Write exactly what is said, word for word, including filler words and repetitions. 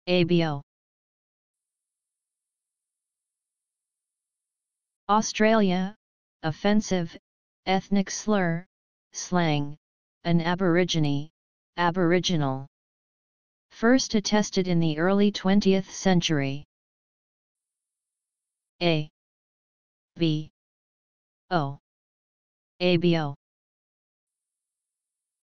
abo. Australia, offensive, ethnic slur, slang, an aborigine, aboriginal. First attested in the early twentieth century. A B O abo.